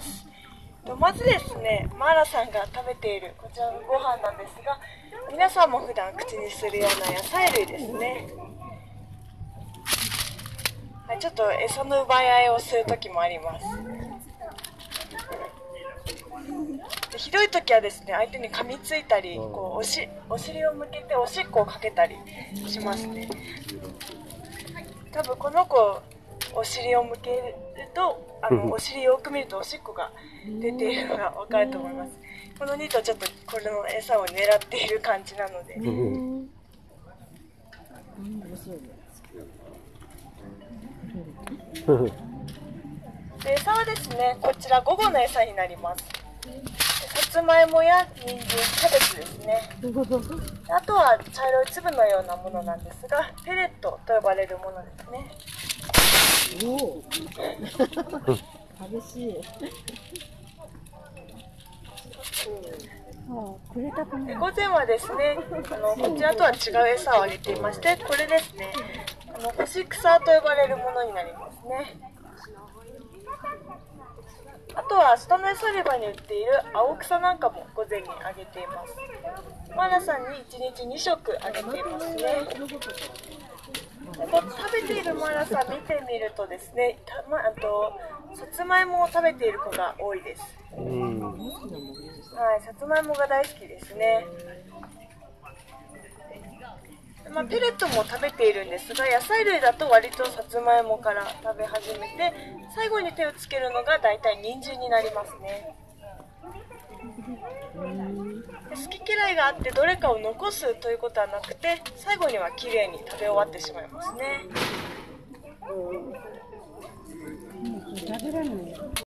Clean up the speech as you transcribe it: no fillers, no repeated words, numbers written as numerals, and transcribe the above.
。まずですね、マーラさんが食べているこちらのご飯なんですが、皆さんも普段口にするような野菜類ですね。はい、ちょっと餌の奪い合いをする時もあります。でひどい時はですね、相手に噛みついたり、こうお尻を向けておしっこをかけたりしますね。多分この子お尻を向けるとお尻よく見るとおしっこが出ているのが分かると思います。この2頭ちょっとこれの餌を狙っている感じなので、で餌はですね、こちら午後の餌になります。さつまいもや人参、キャベツですね。あとは茶色い粒のようなものなんですが、ペレットと呼ばれるものですね。 激しい。 午前はですね、こちらとは違う餌をあげていまして、これですね、干し草と呼ばれるものになりますね。あとは下の餌売り場に売っている青草なんかも午前にあげています。マーラさんに1日2食あげていますね。食べているマーラさん見てみるとですね、さつまいもを食べている子が多いです。はい、さつまいもが大好きですね。ペレットも食べているんですが、野菜類だと割とさつまいもから食べ始めて、最後に手をつけるのがだいたい人参になりますね。好き嫌いがあってどれかを残すということはなくて、最後にはきれいに食べ終わってしまいますね。